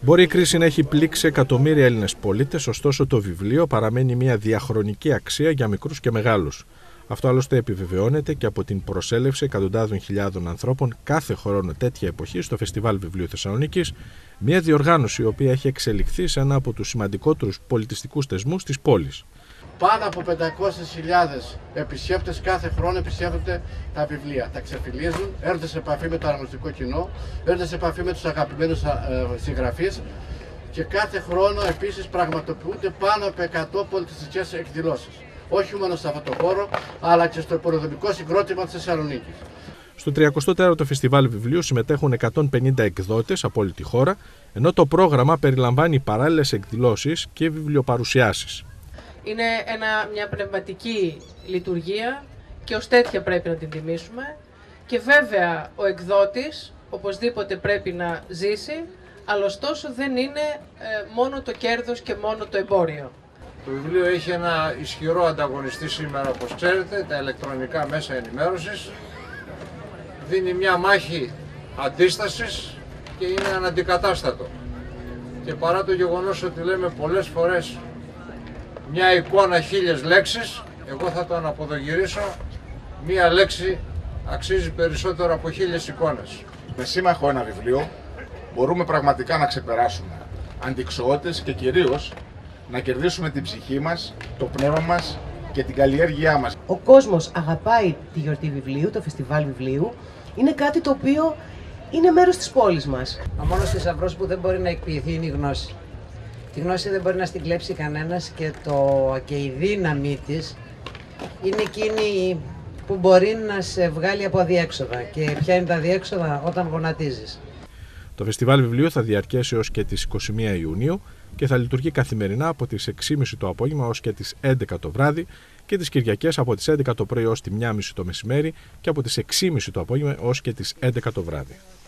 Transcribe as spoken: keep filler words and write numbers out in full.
Μπορεί η κρίση να έχει πλήξει εκατομμύρια Έλληνες πολίτες, ωστόσο το βιβλίο παραμένει μια διαχρονική αξία για μικρούς και μεγάλους. Αυτό άλλωστε επιβεβαιώνεται και από την προσέλευση εκατοντάδων χιλιάδων ανθρώπων κάθε χρόνο τέτοια εποχή στο Φεστιβάλ Βιβλίου Θεσσαλονίκης, μια διοργάνωση η οποία έχει εξελιχθεί σε ένα από τους σημαντικότερους πολιτιστικούς θεσμούς της πόλης. Πάνω από πεντακόσιες χιλιάδες επισκέπτες κάθε χρόνο επισκέπτονται τα βιβλία. Τα ξεφυλίζουν, έρχονται σε επαφή με το αναγνωστικό κοινό, έρχονται σε επαφή με τους αγαπημένους συγγραφείς και κάθε χρόνο επίσης πραγματοποιούνται πάνω από εκατό πολιτιστικές εκδηλώσεις. Όχι μόνο σε αυτό το χώρο, αλλά και στο υποδομικό συγκρότημα της Θεσσαλονίκης. Στο τριακοστό τέταρτο Φεστιβάλ Βιβλίου συμμετέχουν εκατόν πενήντα εκδότες από όλη τη χώρα, ενώ το πρόγραμμα περιλαμβάνει παράλληλες εκδηλώσεις και βιβλιοπαρουσιάσεις. Είναι ένα, μια πνευματική λειτουργία και ως τέτοια πρέπει να την τιμήσουμε και βέβαια ο εκδότης οπωσδήποτε πρέπει να ζήσει, αλλά ωστόσο δεν είναι ε, μόνο το κέρδος και μόνο το εμπόριο. Το βιβλίο έχει ένα ισχυρό ανταγωνιστή σήμερα, όπως ξέρετε, τα ηλεκτρονικά μέσα ενημέρωσης. Δίνει μια μάχη αντίστασης και είναι αναντικατάστατο. Και παρά το γεγονός ότι λέμε πολλές φορές μια εικόνα χίλιες λέξεις, εγώ θα το αναποδογυρίσω, μια λέξη αξίζει περισσότερο από χίλιες εικόνες. Με σύμμαχο ένα βιβλίο μπορούμε πραγματικά να ξεπεράσουμε αντιξοότες και κυρίως να κερδίσουμε την ψυχή μας, το πνεύμα μας και την καλλιέργειά μας. Ο κόσμος αγαπάει τη γιορτή βιβλίου, το φεστιβάλ βιβλίου. Είναι κάτι το οποίο είναι μέρος της πόλης μας. Ο μόνος θησαυρός που δεν μπορεί να εκποιηθεί είναι η γνώση. Τη γνώση δεν μπορεί να την κλέψει κανένας και, το, και η δύναμή της είναι εκείνη που μπορεί να σε βγάλει από αδιέξοδα. Και ποια είναι τα αδιέξοδα? Όταν γονατίζεις. Το Φεστιβάλ Βιβλίου θα διαρκέσει ως και τις είκοσι μία Ιουνίου και θα λειτουργεί καθημερινά από τις έξι και μισή το απόγευμα ως και τις έντεκα το βράδυ και τις Κυριακές από τις έντεκα το πρωί ως τη μία και μισή το μεσημέρι και από τις έξι και μισή το απόγευμα ως και τις έντεκα το βράδυ.